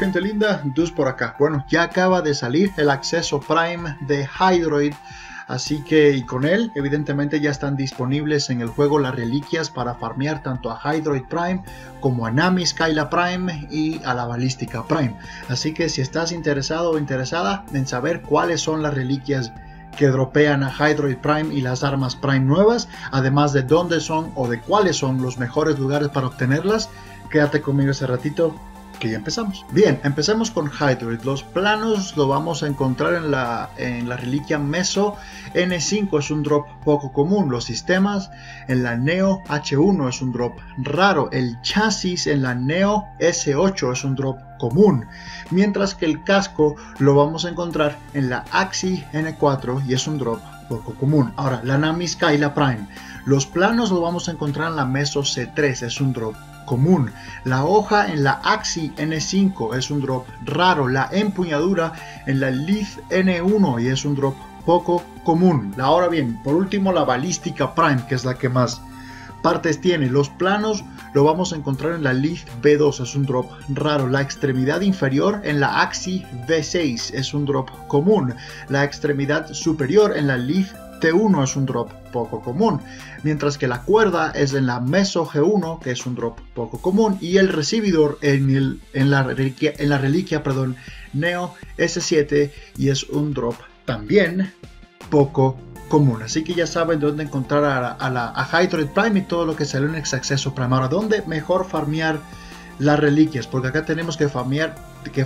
gente linda, Dus por acá. Bueno, ya acaba de salir el acceso Prime de Hydroid, así que y con él evidentemente ya están disponibles en el juego las reliquias para farmear tanto a Hydroid Prime como a Nami Skyla Prime y a la Balística Prime. Así que si estás interesado o interesada en saber cuáles son las reliquias que dropean a Hydroid Prime y las armas Prime nuevas, además de dónde son o de cuáles son los mejores lugares para obtenerlas, quédate conmigo ese ratito que ya empezamos. Bien, empecemos con Hydroid. Los planos lo vamos a encontrar en la reliquia Meso N5, es un drop poco común. Los sistemas en la Neo H1 es un drop raro. El chasis en la Neo S8 es un drop común, mientras que el casco lo vamos a encontrar en la Axi N4 y es un drop poco común. Ahora, la Nami Skyla Prime, los planos lo vamos a encontrar en la Meso C3, es un drop común. La hoja en la Axi N5 es un drop raro. La empuñadura en la Lith N1 y es un drop poco común. Ahora bien, por último la Balística Prime, que es la que más partes tiene. Los planos lo vamos a encontrar en la Lith B2, es un drop raro. La extremidad inferior en la Axi V6 es un drop común. La extremidad superior en la Lith T1 es un drop poco común, mientras que la cuerda es en la Meso G1, que es un drop poco común, y el recibidor en la reliquia Neo S7 y es un drop también poco común. Así que ya saben dónde encontrar a Hydroid Prime y todo lo que salió en ese acceso Prime. Ahora, ¿dónde mejor farmear las reliquias? Porque acá tenemos que farmear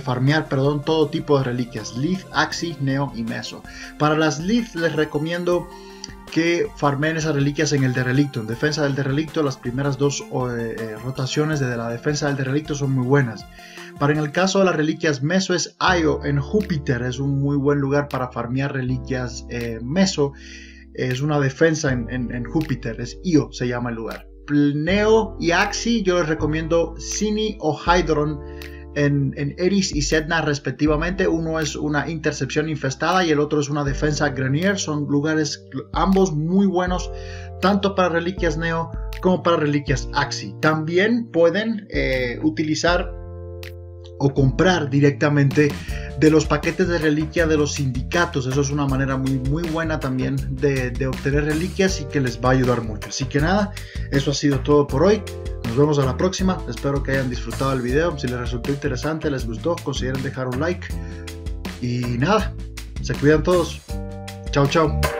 todo tipo de reliquias: Lith, Axi, Neo y Meso. Para las Lith les recomiendo que farmeen esas reliquias en el Derrelicto, en defensa del Derrelicto. Las primeras dos rotaciones de la defensa del Derrelicto son muy buenas. Para en el caso de las reliquias Meso es Io en Júpiter, es un muy buen lugar para farmear reliquias Meso. Es una defensa en Júpiter, es Io se llama el lugar. Neo y Axi yo les recomiendo Cini o Hydron en Eris y Sedna respectivamente. Uno es una intercepción infestada y el otro es una defensa Grenier. Son lugares ambos muy buenos tanto para reliquias Neo como para reliquias Axi. También pueden utilizar o comprar directamente de los paquetes de reliquia de los sindicatos. Eso es una manera muy buena también de obtener reliquias y que les va a ayudar mucho. Así que nada, eso ha sido todo por hoy. Nos vemos a la próxima. Espero que hayan disfrutado el video. Si les resultó interesante, les gustó, consideren dejar un like. Y nada, se cuidan todos. Chao, chao.